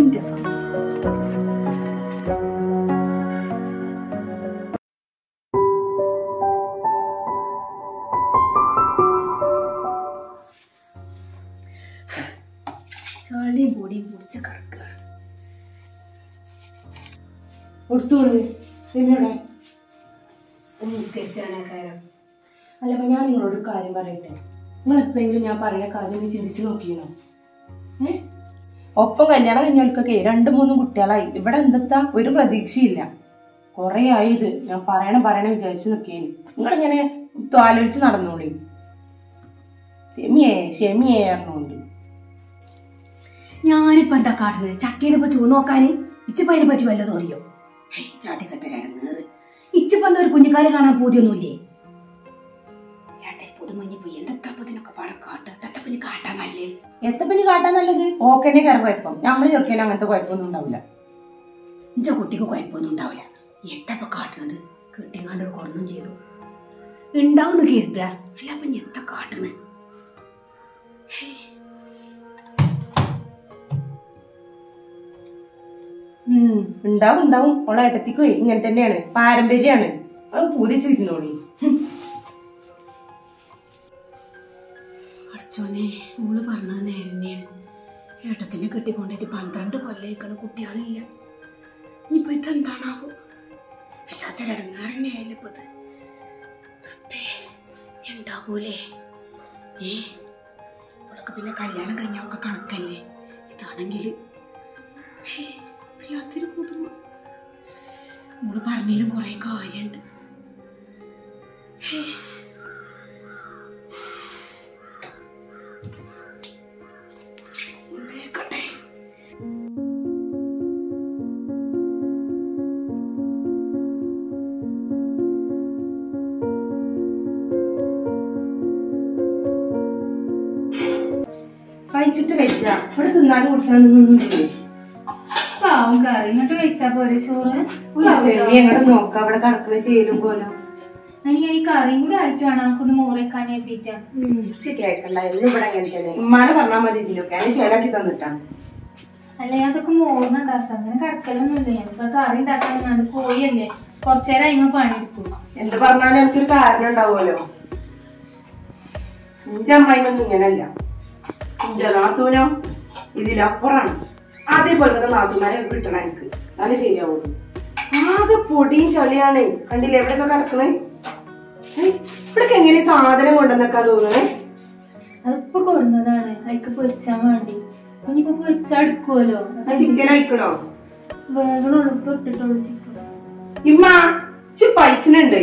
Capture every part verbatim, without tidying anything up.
നിന്റെ സമയം. ചളിയും പൊടിയും പൊടിച്ച് കിടക്കുക. കൊടുത്തോളൂ എന്നോടെ നിസ്കരിച്ചാണ് കാര്യം. അല്ലപ്പോ ഞാൻ നിങ്ങളോട് കാര്യം പറയട്ടെ. നിങ്ങൾ എപ്പോഴെങ്കിലും ഞാൻ പറയുന്ന കാര്യം നീ ചിന്തിച്ച് നോക്കിയോ? ഏ ഒപ്പം കല്യാണം കഴിഞ്ഞവർക്കൊക്കെ രണ്ടു മൂന്നും കുട്ടികളായി. ഇവിടെ എന്തെത്താ ഒരു പ്രതീക്ഷയില്ല. കൊറേ ആയി ഇത് ഞാൻ പറയണം പറയണം വിചാരിച്ച് നിൽക്കേന്. നിങ്ങളിങ്ങനെ ആലോചിച്ച് നടന്നോളി. ക്ഷമിയേ ക്ഷമിയേ അറിഞ്ഞോണ്ട്. ഞാനിപ്പോ എന്താ കാട്ടുന്നത്? ചക്കയിലിപ്പോ ചൂ നോക്കാന് ഇച്ചിപ്പ അതിനെ പറ്റി വല്ലതും അറിയോ? ജാതിക്കത്തരടങ്ങേറ്. ഇച്ചിപ്പോ എന്താ ഒരു കുഞ്ഞുകാലം കാണാൻ പൂതിയൊന്നുമില്ലേ? പുതുമഞ്ഞിപ്പോ എന്തൊക്കെ പാടെ കാട്ട് എത്തപ്പഞ്ഞ് കാട്ടാൻ നല്ലേ. എത്തപ്പഞ്ഞ് കാട്ടാൻ നല്ലത് ഓക്കെന്നെ കയറി കുഴപ്പം. നമ്മള് ചെറുക്കേനെ അങ്ങനത്തെ കുഴപ്പമൊന്നും ഉണ്ടാവില്ല. എന്റെ കുട്ടിക്ക് കുഴപ്പമൊന്നും ഉണ്ടാവില്ല. എത്തപ്പ കാട്ടണത്? കെട്ടിങ്ങാണ്ട് കുറഞ്ഞും ചെയ്തു ഉണ്ടാവുന്ന കരുതുക. അല്ല അപ്പൊ എത്ത കാട്ടണ്? ഉം ഉണ്ടാവും ഉണ്ടാവും. ഓളെ ഏട്ടത്തിക്കോ ഇങ്ങനെ തന്നെയാണ്, പാരമ്പര്യാണ്. അത് പൂതിച്ചിരുന്നോളി. അടച്ചോനെ, ഓള് പറഞ്ഞത് നേരം തന്നെയാണ്. ഏട്ടത്തിനെ കെട്ടിക്കൊണ്ടിട്ട് പന്ത്രണ്ട് കൊല്ലേക്കണ കുട്ടികളില്ല. ഇനിയിപ്പോ ഇതെന്താണാവോ? വല്ലാത്ത ഇടങ്ങാറന്നെ ആയാലിപ്പോ ഇത്. അപ്പേ ഉണ്ടാവൂലേ? ഏ ഇവളൊക്കെ പിന്നെ കല്യാണം കഴിഞ്ഞൊക്കെ കണക്കല്ലേ. ഇതാണെങ്കില് വല്ലാത്തൊരു പുതുമ. ഓള് പറഞ്ഞതിലും കുറെ കാര്യണ്ട്. കഴിച്ചിട്ട് വെച്ചാ ഇവിടെ തിന്നാനും കുടിച്ചാലൊന്നും പാവം കറി ഇങ്ങോട്ട് വെച്ചാ പോരെ ചോറ്. എങ്ങോട്ട് നോക്കാം അവിടെ കടക്കണ ചേരും പോലോ. എനിക്ക് ഈ കറിയും കൂടി ആയിട്ട് വേണം നമുക്കൊന്ന് മോറേക്കാൻ എത്തിയിട്ടാ. കേൾക്കണ്ടായിരുന്നു. ഇവിടെ അങ്ങനെ തന്നെ ഉമ്മാനെ പറഞ്ഞാൽ മതി. ഇതിലൊക്കെ ഞാൻ ചേലാക്കി തന്നിട്ടാണ്. അല്ല ഞാൻ അതൊക്കെ മോറിന് ഉണ്ടാക്കാം. അങ്ങനെ കടക്കലൊന്നുമില്ല. ഞാനിപ്പോ കറി ഉണ്ടാക്കാൻ കോഴിയല്ലേ, കൊറച്ചേരം അതിമ്മ പണിയെടുക്കും. എന്ത് പറഞ്ഞാലും എനിക്കൊരു കാരണം ഉണ്ടാവുമല്ലോ. ഇഞ്ചമ്മായിമൊന്നും ഇങ്ങനല്ല. ഇഞ്ച നാത്തൂനോ ഇതിലപ്പുറാണ്. അതേപോലത്തെ നാത്തൂമാരെ കിട്ടണം എനിക്ക്. അത് ശരിയാവുള്ളൂ. ആകെ പൊടിയും ചളിയാണ്. കണ്ടില്ലേ എവിടെയൊക്കെ കിടക്കണേ? ഇവിടൊക്കെ എങ്ങനെ സാധനം കൊണ്ടുവന്നൊക്കെ തോന്നണേ? അതിപ്പോ കൊടുന്നതാണ്. അതിക്ക് പൊരിച്ചാൻ വേണ്ടി. ഇനിയിപ്പോ പൊരിച്ചടുക്കുമല്ലോ. ചിക്കൻ അയക്കണോ? വേഗം ഉളുപ്പ് ഇട്ടിട്ടുള്ളൂ ചിക്കൻ. ഇമ്മ ചി പൈച്ചിനുണ്ട്.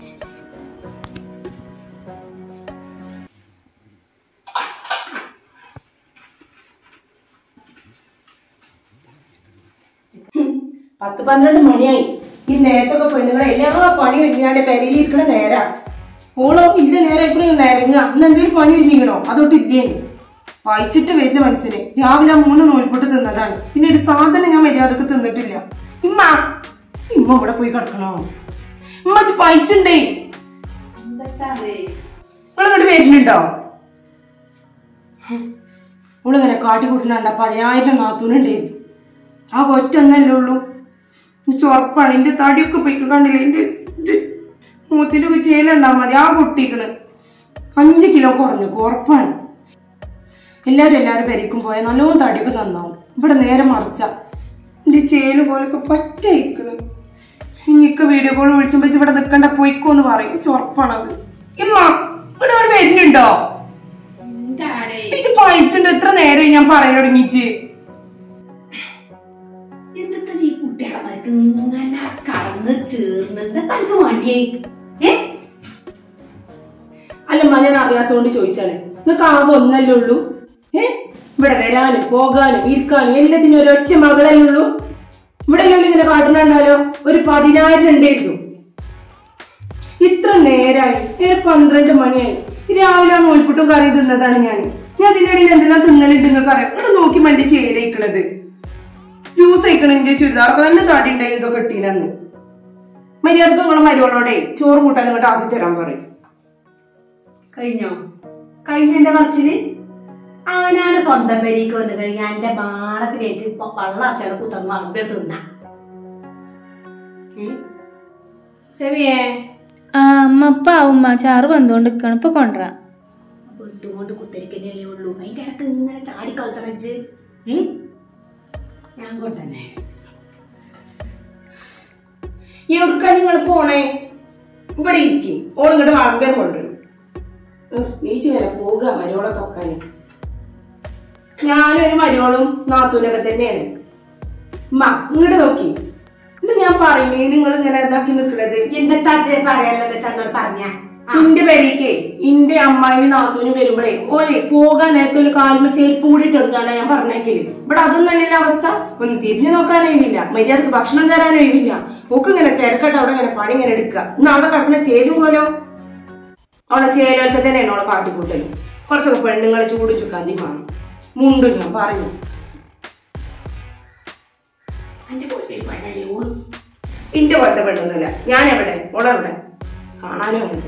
പത്ത് പന്ത്രണ്ട് മണിയായി. ഈ നേരത്തൊക്കെ പെണ്ണുങ്ങളെ എല്ലാ പണി ഒരുങ്ങാണ്ട് പെരയിലിരിക്കണ നേരാ. ഓളോ ഇല്ല നേരെ നിരങ്ങ. ഇന്ന് എന്തെങ്കിലും പണി ഒരുങ്ങിക്കണോ? അതൊട്ട് ഇല്ലേ. വായിച്ചിട്ട് വെച്ച മനസ്സിന് രാവിലെ മൂന്ന് നൂൽപ്പൊട്ട് തിന്നതാണ്. പിന്നെ ഒരു സാധനം ഞാൻ മര്യാദക്ക് തിന്നിട്ടില്ല. ഇമ്മ ഇമ്മ ഇവിടെ പോയി കിടക്കണോ? ഇമ്മ പൈച്ചുണ്ടേ. നിങ്ങളിങ്ങോട്ട് വരുന്നുണ്ടോ? ഇവളിങ്ങനെ കാട്ടിക്കൂട്ടിനുണ്ട പതിനായിരം നാത്തൂനുണ്ടായിരുന്നു. ആ ഒറ്റൊന്നല്ലേ ഉള്ളൂ. ചൊറപ്പാണ്. എന്റെ തടിയൊക്കെ പോയിക്കൊണ്ടില്ലേ. എന്റെ മൂത്തിലൊക്കെ ചേലുണ്ടാവും മതി. ആ പൊട്ടിക്കണ് അഞ്ച് കിലോ കുറഞ്ഞു. ഉറപ്പാണ്. എല്ലാവരും എല്ലാവരും പെരയ്ക്കും പോയാൽ നല്ലോണം തടിയൊക്കെ നന്നാവും. ഇവിടെ നേരെ മറിച്ച എന്റെ ചേല് പോലൊക്കെ പറ്റയിക്കണ്. ഇനിയൊക്കെ വീഡിയോ കോൾ വിളിച്ചുമ്പോ ഇവിടെ നിക്കണ്ട പോയിക്കോന്ന് പറയും. ചൊറപ്പാണത്. ഇമ്മ ഇവിടെ അവിടെ വരുന്നുണ്ടോ? പഴിച്ചുണ്ട്. എത്ര നേരം ഞാൻ പറയാൻ തുടങ്ങിട്ട്. അല്ലമ്മ ഞാൻ അറിയാത്തോണ്ട് ചോദിച്ചാണ്. നിങ്ങൾക്ക് ആകെ ഒന്നല്ലേ ഉള്ളൂ. ഏ ഇവിടെ വരാനും പോകാനും ഇരിക്കാനും എല്ലാത്തിനും ഒരൊറ്റ മകളല്ലേ ഉള്ളൂ. ഇവിടെ എല്ലാം ഇങ്ങനെ കാട്ടുന്നുണ്ടാലോ ഒരു പതിനായിരം ഉണ്ടായിരുന്നു. ഇത്ര നേരായി. നേരെ പന്ത്രണ്ട് മണിയായി. രാവിലെ നൂൽപുട്ടും കറി തിന്നതാണ് ഞാൻ. ഞാൻ അതിന്റെ ഇടയിൽ എന്തെല്ലാം തിന്നലുണ്ട് നിങ്ങൾക്ക് അറിയാം. ഇവിടെ നോക്കി മണ്ടി ചേലയിക്കണത് ലൂസ് ആയിക്കണ. എന്റെ ചുരിദാർക്ക് നല്ല താടി ഉണ്ടായി. ഇതൊക്കെ ഇട്ടീനന്ന് മര്യാദക്ക് നിങ്ങളെ മരുവളോടെ ചോറ് കൂട്ടാൻ ഇങ്ങോട്ട് ആദ്യം തരാൻ പറയും. കഴിഞ്ഞോ? കഴിഞ്ഞ എന്റെ പറച്ചില് അവനാണ് സ്വന്തം പേരേക്ക് വന്നു കഴിഞ്ഞാൽ എന്റെ മാണത്തിലേക്ക് ഇപ്പൊ പള്ളർച്ചട കുത്തന്ന് വളമ്പേ തിന്ന ചെവിയേ ആ അമ്മ ഇപ്പൊ ആവുമ്മ ചാറ് വന്നുകൊണ്ട് നിക്കണം ഇപ്പൊ കൊണ്ടുവരാ വെട്ടുകൊണ്ട് കുത്തരിക്കല്ലേ ഉള്ളൂ അതിന്റെ ഇടക്ക് ഇങ്ങനെ ചാടി കളിച്ചടച്ച് ഏ ഞാൻ കൊണ്ടല്ലേ എവിടുക്കാ നിങ്ങൾ പോണേ ഇവിടെ ഇരിക്കും ഓളിങ്ങോട്ട് വളമ്പേ കൊണ്ടുവരും നീച്ച് ഇങ്ങനെ പോവുക മരോളെ തൊക്കാന് ഞാനൊരു മരോളും നാത്തൂനൊക്കെ തന്നെയാണ് ഉമ്മ ഇങ്ങോട്ട് നോക്കി ഇത് ഞാൻ പറയുന്നേ നിങ്ങൾ ഇങ്ങനെ ഇതാക്കി നിക്കണത് എന്താ പറയാനുള്ളത് ചന്നോട് പറഞ്ഞ ഇന്റെ പേരേക്ക് ഇന്റെ അമ്മായി നാത്തൂന് വരുമ്പോഴേ ഓലെ പോകാൻ നേരത്തെ ഒരു കാൽമ ചേർപ്പും കൂടി ഇട്ടെടുക്കാണ്ടാ ഞാൻ പറഞ്ഞേക്കല് ഇവിടെ അതൊന്നും അല്ലല്ലോ അവസ്ഥ ഒന്ന് തിരിഞ്ഞു നോക്കാനൊഴിവില്ല മര്യാദക്ക് ഭക്ഷണം തരാനൊഴിവില്ല ഒക്കെ ഇങ്ങനെ തിരക്കട്ടെ അവിടെ ഇങ്ങനെ പണി ഇങ്ങനെ എടുക്കുക ഇന്ന് അവിടെ കിടക്കുന്ന ചേരും പോലോ അവളെ ചേലൊക്കെ തന്നെയാണ് അവളെ കാട്ടിക്കൂട്ടലും കുറച്ചൊക്കെ പെണ്ണുങ്ങളെ ചൂടും ചുക്കാന്തി കാണും മുണ്ടും ഞാൻ പറഞ്ഞു ഇന്റെ പോലത്തെ പെണ്ണൊന്നുമില്ല ഞാൻ എവിടെ ഓളെവിടെ കാണാനും അങ്ങനെ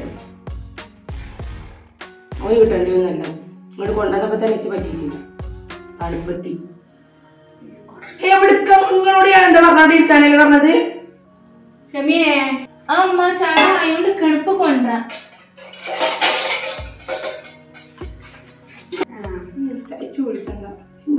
ഓ കിട്ടേണ്ടി ഒന്നല്ല ഇങ്ങോട്ട് കൊണ്ടുവന്നപ്പോ തന്നെ വെച്ച് പറ്റിയിട്ടില്ല തണുപ്പത്തി എവിടുക്ക നിങ്ങളോട് ഞാൻ എന്താ പറഞ്ഞോണ്ടിരിക്കാനല്ലേ പറഞ്ഞത് ക്ഷമിയേ അമ്മ ചായ ആയോണ്ട് കിണപ്പ് കൊണ്ടുവരാ തയ്ച്ചു വിളിച്ചെന്താ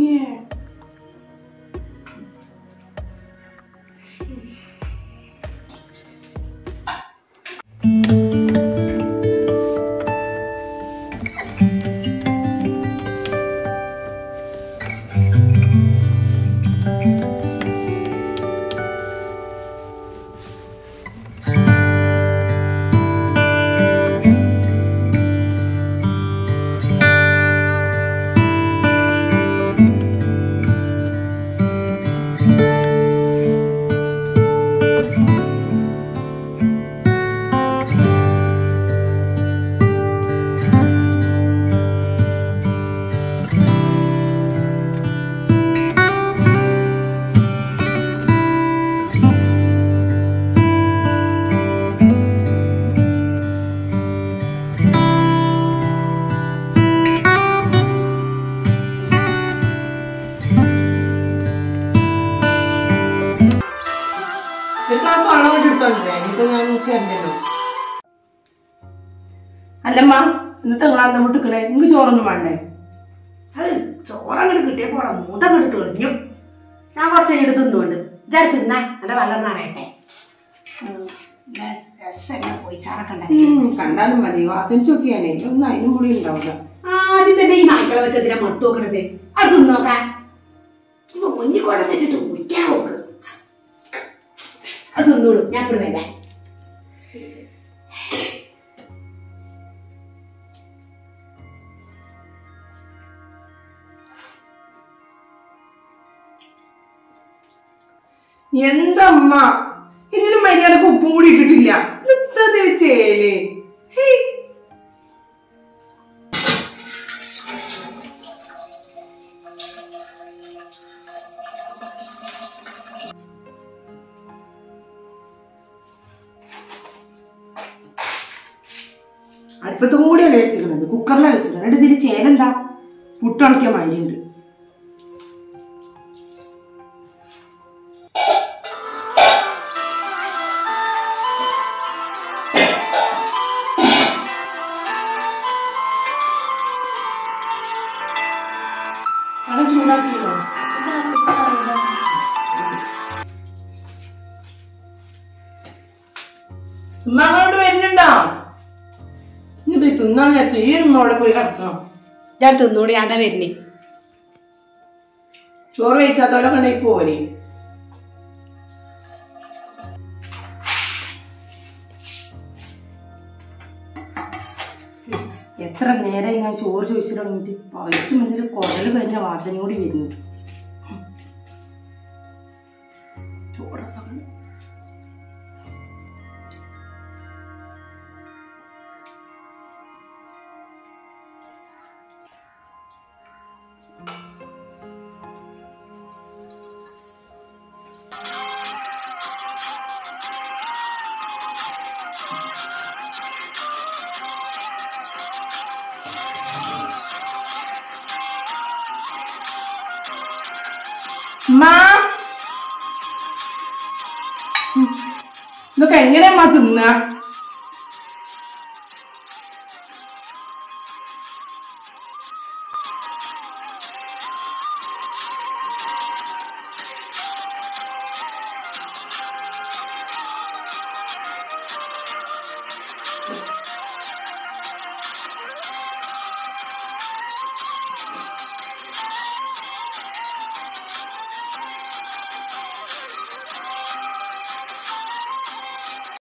അല്ലമ്മ ഇന്നത്തെ നിങ്ങളാന്താ മുട്ടിക്കണേ നിങ്ങക്ക് ചോറൊന്നും വേണ്ടേ അത് ചോറങ്ങോട്ട് കിട്ടിയ പോടാ മൂതങ്ങോട്ട് തെളിഞ്ഞു ഞാൻ കുറച്ച് കഴിഞ്ഞിട്ട് തിന്നുകൊണ്ട് ഇജാട് തിന്ന എന്റെ വെള്ളം നനയട്ടെ പോയി ചാറക്കണ്ടേ കണ്ടാലും മതി വാസനിച്ച് നോക്കിയാലേ ഒന്നും അതിനും കൂടി ഉണ്ടാവില്ല ആദ്യം തന്നെ ഈ നായ്ക്കളെ വെക്കത്തിനാ മട്ടു നോക്കണത് അത് തിന്നോക്കാൻ ഇപ്പൊ മുന്നിക്കൊണ്ടെന്ന് വെച്ചിട്ട് ഉറ്റാ നോക്ക് അത് തിന്നോളൂ ഞാൻ ഇവിടെ വരാം എന്തമ്മ ഇതിന് മര്യാദക്ക് ഉപ്പും കൂടി ഇട്ടിട്ടില്ല ചേല് അടുപ്പത്തും കൂടിയല്ലേ വെച്ചിരിക്കുന്നത് കുക്കറിലാണ് വെച്ചിരിക്കുന്നത് എന്നിട്ട് ഇതിന് ചേലെന്താ പുട്ടുണക്കിയ മരിയുണ്ട് ചൂടാക്കിയോ ഉമ്മങ്ങോട്ട് വരുന്നുണ്ടോ ഇനി തിന്നാൻ നേരത്തെ ഈ ഉമ്മ അവിടെ പോയി കിടക്കണം ഞാൻ തിന്നോട് ഞാൻ എന്താ വരുന്നേ ചോറ് കഴിച്ചാത്തോലെ കണ്ടെങ്കിൽ പോരെ എത്ര നേരമായി ഞാൻ ചോറ് ചോദിച്ചിട്ട് തുടങ്ങിയിട്ട് പൈസ മുന്നിൽ കുടല് കഴിഞ്ഞ വാസന കൂടി വരുന്നു ചോറ് ഇതൊക്കെ എങ്ങനെയമ്മ തിന്ന